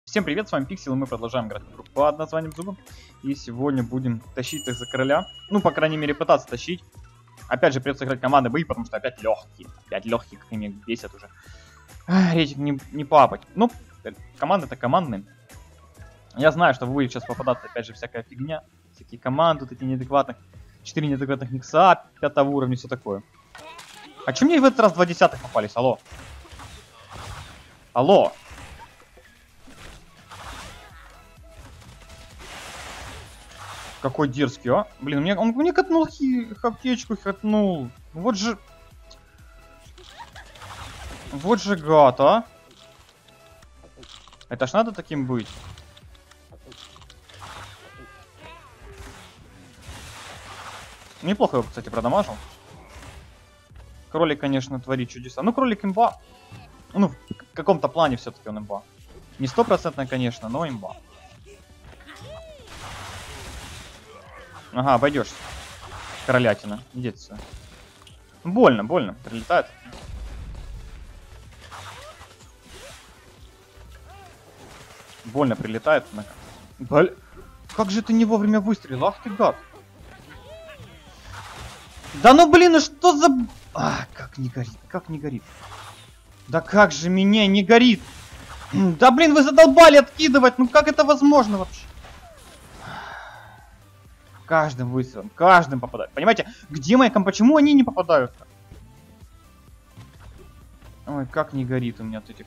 Всем привет, с вами Пиксел, и мы продолжаем играть в игру под названием Зубы. И сегодня будем тащить их за короля. Ну, по крайней мере, пытаться тащить. Опять же, придется играть командные бои, потому что опять легкие. Опять легкие, как меня бесят уже. Речь не папать. Ну, команды-то командные. Я знаю, что вы будете сейчас попадаться, опять же, всякая фигня. Всякие команды, вот эти неадекватных. 4 неадекватных микса, 5 уровня, все такое. А че мне в этот раз 2 десятых попались? Алло. Алло. Какой дерзкий, а? Блин, он мне катнул аптечку, катнул. Вот же... Вот же гад, а? Это ж надо таким быть. Неплохо его, кстати, продамажил. Кролик, конечно, творит чудеса. Ну, кролик имба. Ну, в каком-то плане все-таки он имба. Не стопроцентно, конечно, но имба. Ага, обойдешься. Королятина. Иди отсюда. Больно, больно. Прилетает. Больно прилетает. Блин. Как же ты не вовремя выстрелил? Ах ты гад. Да ну блин, ну что за... А, как не горит, как не горит. Да как же меня не горит. Да блин, вы задолбали откидывать. Ну как это возможно вообще? Каждым выстрелом, каждым попадают. Понимаете, где моя комп... Почему они не попадают-то? Ой, как не горит у меня от этих...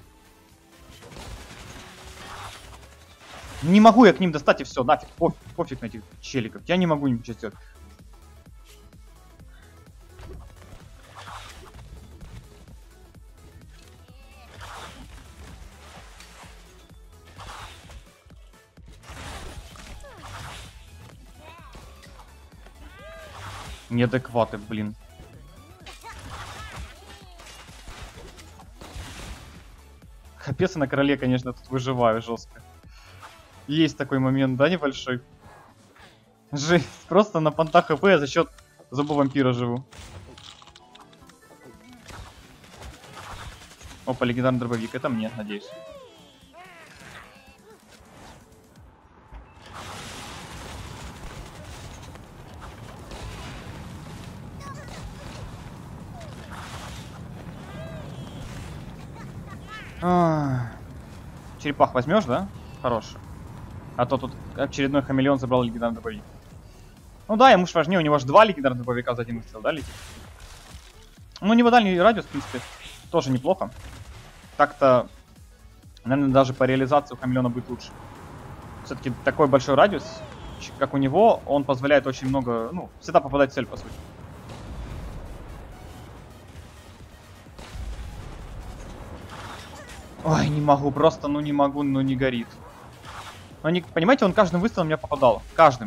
Не могу я к ним достать и все, нафиг, пофиг на этих челиков. Я не могу ничего сделать. Неадекваты, блин. Капец, на короле, конечно, тут выживаю жестко. Есть такой момент, да, небольшой? Жесть, просто на понтах ХП я за счет зуба вампира живу. Опа, легендарный дробовик, это мне, надеюсь. Черепах возьмешь, да? Хороший. А то тут очередной хамелеон забрал легендарный дробовик. Ну да, ему ж важнее, у него аж 2 легендарных дробовика за один выстрел, да, летит? Ну, у него дальний радиус, в принципе, тоже неплохо. Так-то, наверное, даже по реализации у хамелеона будет лучше. Все-таки такой большой радиус, как у него, он позволяет очень много, ну, всегда попадать в цель, по сути. Ой, не могу, просто, ну не могу, ну не горит. Но не, понимаете, он каждым выстрелом меня попадал. Каждым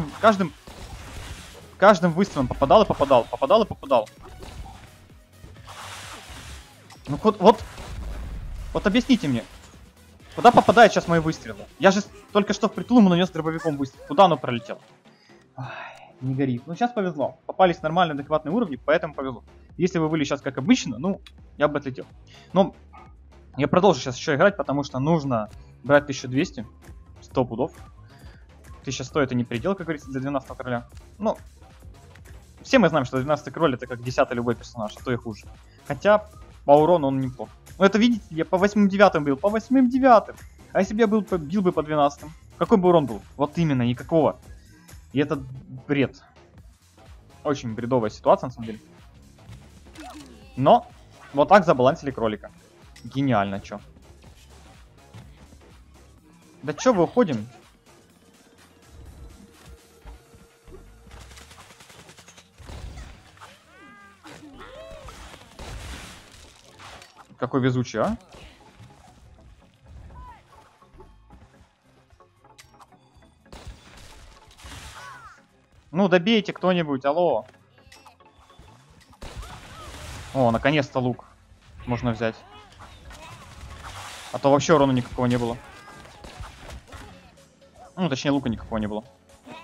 выстрелом попадал и попадал. Попадал и попадал. Ну вот объясните мне. Куда попадают сейчас мои выстрелы? Я же только что впритул ему нанес дробовиком выстрел. Куда оно пролетело? Ой, не горит. Ну сейчас повезло. Попались нормальные, адекватные уровни, поэтому повезло. Если вы были сейчас как обычно, ну, я бы отлетел. Но я продолжу сейчас еще играть, потому что нужно брать 1200. 100 пудов. 1100 это не предел, как говорится, для 12 короля. Ну, все мы знаем, что 12 король это как 10 любой персонаж, а то и хуже. Хотя по урону он неплох. Ну это видите, я по 8-9 бил, по 8-9. А если бы я бил бы по 12, какой бы урон был? Вот именно, никакого. И это бред. Очень бредовая ситуация, на самом деле. Но вот так забалансили кролика. Гениально, чё. Да чё, вы уходим? Какой везучий, а? Ну, добейте кто-нибудь, алло. О, наконец-то лук можно взять. А то вообще урона никакого не было. Ну, точнее, лука никакого не было.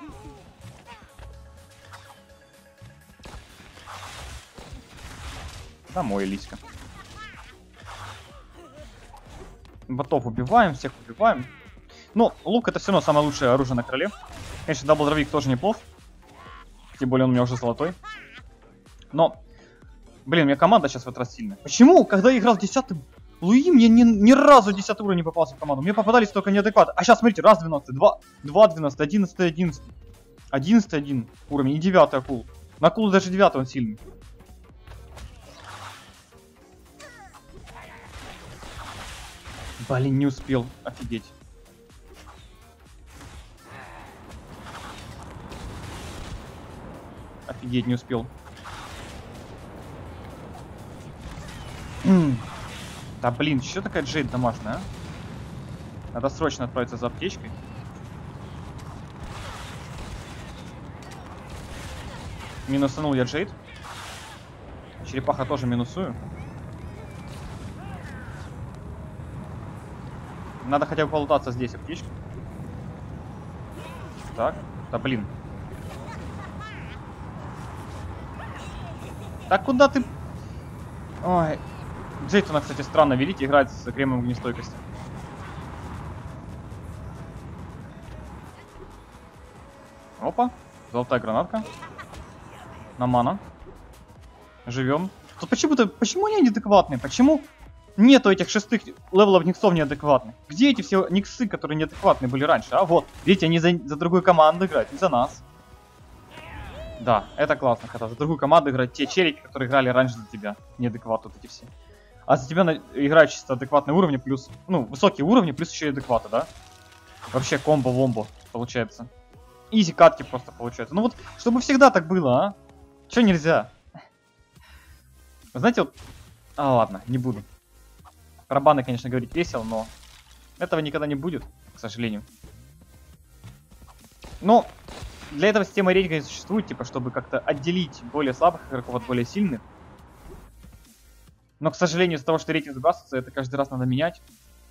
Домой, Лиська. Ботов убиваем, всех убиваем. Но лук это все равно самое лучшее оружие на короле. Конечно, дабл-дробовик тоже неплох. Тем более он у меня уже золотой. Но, блин, у меня команда сейчас в этот раз сильная. Почему, когда я играл 10-м, Луи мне ни разу 10 уровень не попался в команду? Мне попадались только неадекваты. А сейчас, смотрите, раз 12, 2 12, 11, 11. 11 1 уровень и 9 акул. На акулу даже 9 он сильный. Блин, не успел. Офигеть. Офигеть, не успел. Да блин, что такая Джейд домашняя, а? Надо срочно отправиться за аптечкой. Минусанул я Джейд. Черепаха тоже минусую. Надо хотя бы полутаться здесь аптечкой. Так, да блин. Так куда ты... Ой. Джейд, она, кстати, странно, видите, играет с кремом огнестойкости. Опа, золотая гранатка. На мана. Живем. Тут почему они неадекватные? Почему нету этих 6 левелов никсов неадекватных? Где эти все никсы, которые неадекватные были раньше? А вот, видите, они за другую команду играют, не за нас. Да, это классно, когда за другую команду играют те челики, которые играли раньше за тебя. Неадекваты вот эти все. А за тебя играют чисто адекватные уровни, плюс, ну, высокие уровни, плюс еще и адекваты, да? Вообще комбо-вомбо получается. Изи катки просто получаются. Ну вот, чтобы всегда так было, а? Че нельзя? Вы знаете, вот... А, ладно, не буду. Про баны, конечно, говорить весело, но... Этого никогда не будет, к сожалению. Но... Для этого система рейтинга существует, типа, чтобы как-то отделить более слабых игроков от более сильных. Но, к сожалению, из-за того, что рейтинг сбрасывается, это каждый раз надо менять.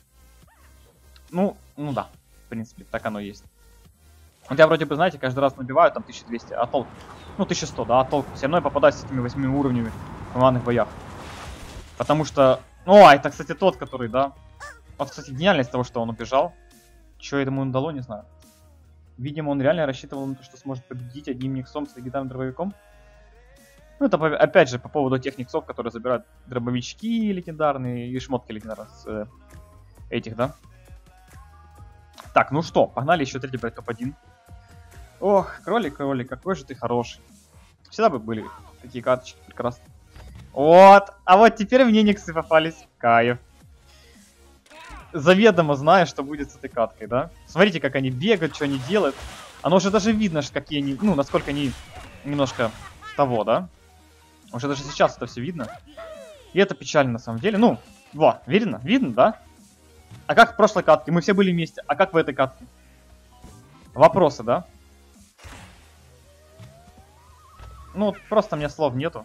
Ну да, в принципе, так оно и есть. Вот я вроде бы, знаете, каждый раз набиваю там 1200, а толк? Ну, 1100, да, а толк? Все равно я попадаюсь с этими 8 уровнями в командных боях. Потому что... О, это, кстати, тот, который, да. Вот, кстати, гениальность того, что он убежал. Что этому он дало, не знаю. Видимо, он реально рассчитывал на то, что сможет победить одним никсом с легендарным дробовиком. Ну, это, опять же, по поводу тех никсов, которые забирают дробовички легендарные и шмотки легендарные с этих, да. Так, ну что, погнали еще третий брать топ-1. Ох, кролик, какой же ты хороший. Всегда бы были такие карточки прекрасные. Вот, а вот теперь мне никсы попались. Кайф. Заведомо зная, что будет с этой каткой, да? Смотрите, как они бегают, что они делают. Оно уже даже видно, какие они, ну, насколько они немножко того, да? Уже даже сейчас это все видно. И это печально на самом деле. Ну, во, видно? Видно, да? А как в прошлой катке? Мы все были вместе. А как в этой катке? Вопросы, да? Ну, просто у меня слов нету.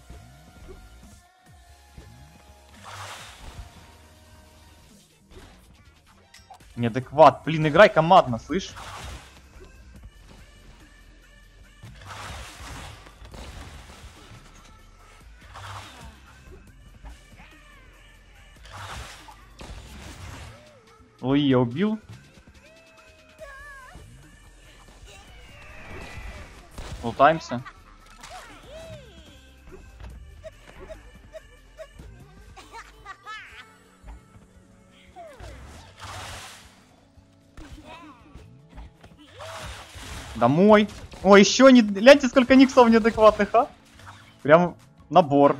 Неадекват. Блин, играй командно, слышь? Луи я убил. Лутаемся. Домой. Ой, еще не... Гляньте, сколько никсов неадекватных, а? Прям набор.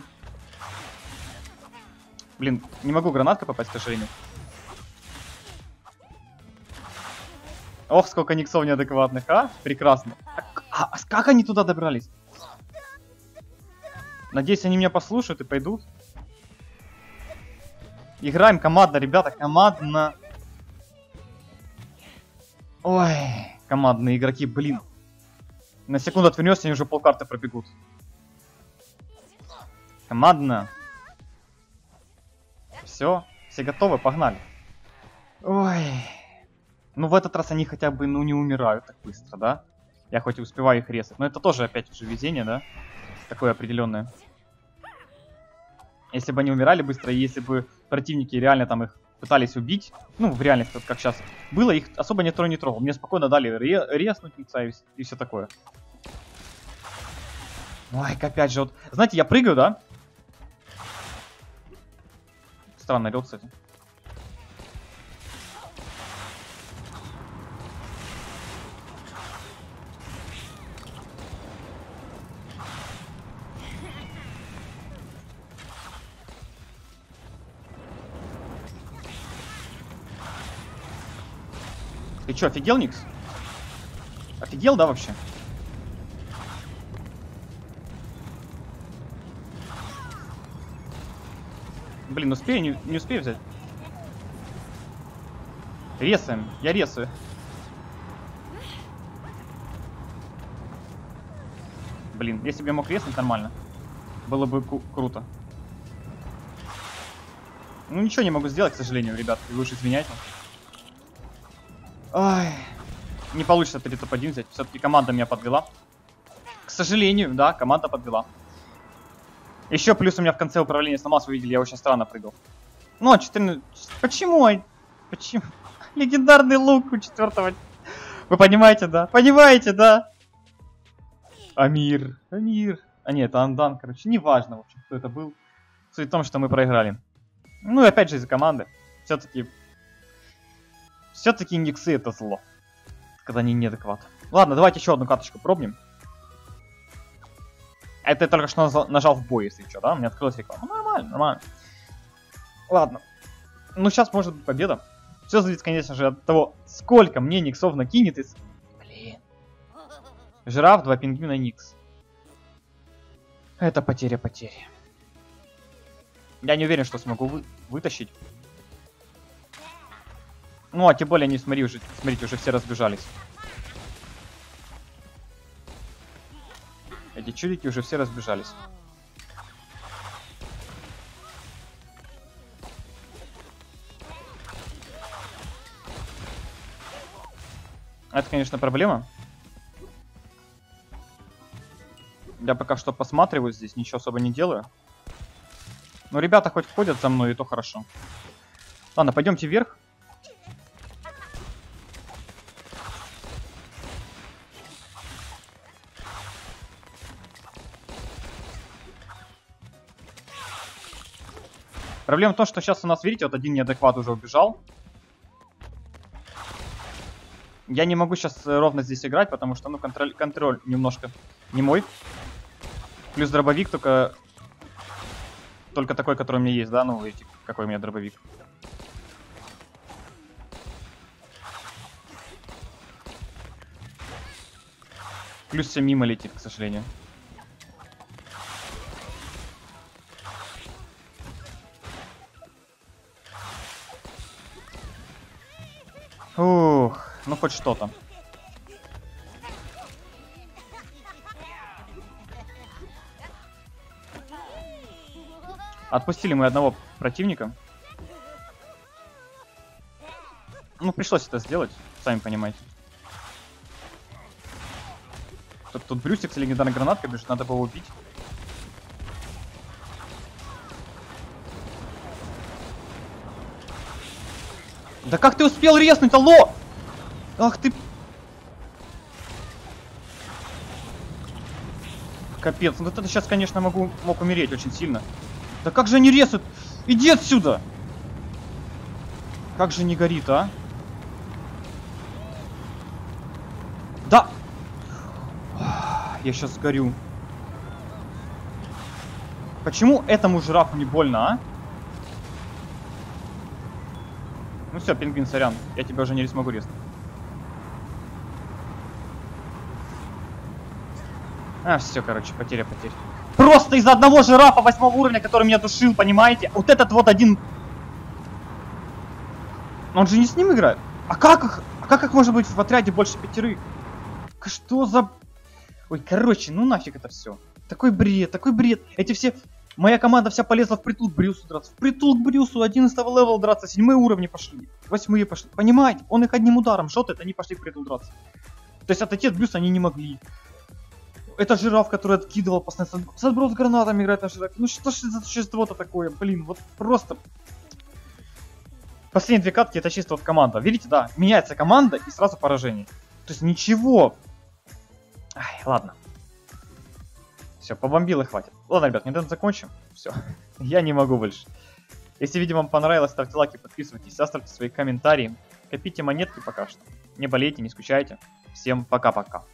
Блин, не могу гранаткой попасть, к сожалению. Ох, сколько никсов неадекватных, а? Прекрасно. А как они туда добрались? Надеюсь, они меня послушают и пойдут. Играем командно, ребята, командно. Ой, командные игроки, блин. На секунду отвернешься, они уже полкарты пробегут. Командно. Все готовы, погнали. Ой. Ну, в этот раз они хотя бы, ну, не умирают так быстро, да? Я хоть и успеваю их резать. Но это тоже, опять же, везение, да? Такое определенное. Если бы они умирали быстро, и если бы противники реально там их пытались убить. Ну, в реальности, вот как сейчас было, их особо никто не трогал. Мне спокойно дали резнуть лица и все такое. Ой, опять же, вот. Знаете, я прыгаю, да? Странный лед, кстати. Ты чё, офигел, Никс? Офигел, да, вообще? Блин, успею, не успею взять. Ресаем, я ресаю. Блин, если бы я мог резнуть нормально, было бы круто. Ну, ничего не могу сделать, к сожалению, ребят, вы уж извиняйте. Ай, не получится 3 топ-1 взять. Все-таки команда меня подвела. К сожалению, да, команда подвела. Еще плюс у меня в конце управления сломался, вы видели, я очень странно прыгал. Ну, а 14... Почему? Почему? Легендарный лук у 4-го. Вы понимаете, да? Понимаете, да? Амир. Амир. А нет, это Андан, короче. Неважно, в общем, кто это был. Суть в том, что мы проиграли. Ну и опять же из-за команды. Все-таки Никсы это зло. Когда они неадекватны. Ладно, давайте еще одну карточку пробуем. Это я только что нажал в бой, если что, да? У меня открылась реклама. Ну, нормально, нормально. Ладно. Ну, сейчас может быть победа. Все зависит, конечно же, от того, сколько мне Никсов накинет из... Блин. Жираф, 2 пингвина, Никс. Это потеря. Я не уверен, что смогу вытащить. Ну, а тем более, не смотрите, уже все разбежались. Эти чудики уже все разбежались. Это, конечно, проблема. Я пока что посматриваю здесь, ничего особо не делаю. Но ребята хоть ходят за мной, и то хорошо. Ладно, пойдемте вверх. Проблема в том, что сейчас у нас, видите, вот один неадекват уже убежал. Я не могу сейчас ровно здесь играть, потому что, ну, контроль немножко не мой. Плюс дробовик только такой, который у меня есть, да? Ну, видите, какой у меня дробовик. Плюс все мимо летит, к сожалению. Ух, ну хоть что-то. Отпустили мы одного противника. Ну, пришлось это сделать, сами понимаете. Тут Брюсик с легендарной гранаткой бежит, надо было убить. Да как ты успел резнуть, алло? Ах ты... Капец, ну вот это сейчас, конечно, мог умереть очень сильно. Да как же они резают? Иди отсюда! Как же не горит, а? Да! Я сейчас сгорю. Почему этому жирафу не больно, а? Ну все, пингвин, сорян. Я тебя уже не смогу резнуть. А, все, короче, потеря. Просто из-за одного жирафа 8 уровня, который меня душил, понимаете? Вот этот вот один... Он же не с ним играет. А как их может быть в отряде больше 5? Что за... Ой, короче, ну нафиг это все. Такой бред. Эти все... Моя команда вся полезла впритул к Брюсу драться. Впритул к Брюсу, 11 левел драться, 7 уровни пошли. 8 пошли. Понимаете? Он их одним ударом шотает, они пошли впритул драться. То есть отойти Брюса они не могли. Это жираф, который откидывал постоянно. Сброс гранатами играет на жирафе. Ну что ж за существо-то такое? Блин, вот просто... Последние две катки это чисто вот команда. Видите, да, меняется команда и сразу поражение. То есть ничего. Ай, ладно. Все, побомбил и хватит. Ладно, ребят, недавно закончим. Все, я не могу больше. Если видео вам понравилось, ставьте лайки, подписывайтесь, оставьте свои комментарии. Копите монетки пока что. Не болейте, не скучайте. Всем пока-пока.